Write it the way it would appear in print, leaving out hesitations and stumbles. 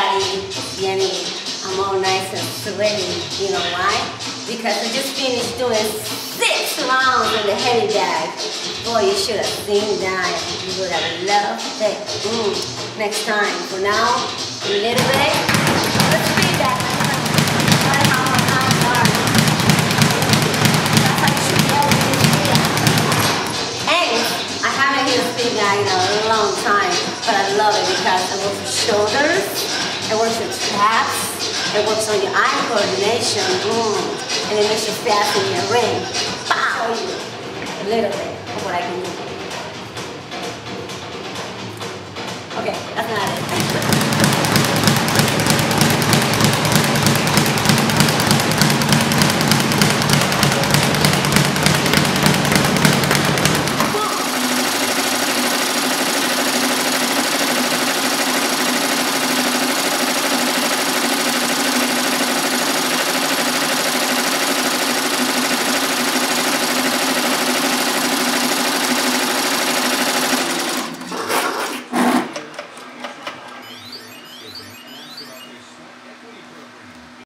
everybody, it's Yenny. I'm all nice and sweaty. You know why? Because I just finished doing 6 rounds in the heavy bag. Boy, you should have seen that. You would have loved it. Next time. For now, a little bit. Let's speed that. That's how my arms are. That's how you should be able to do it. And I haven't hit a speed bag in a long time, but I love it because it works with shoulders, it works with traps, it works on your eye coordination, and it makes you fast in your ring. I'll show you a little bit of what I can do. Okay, that's not it.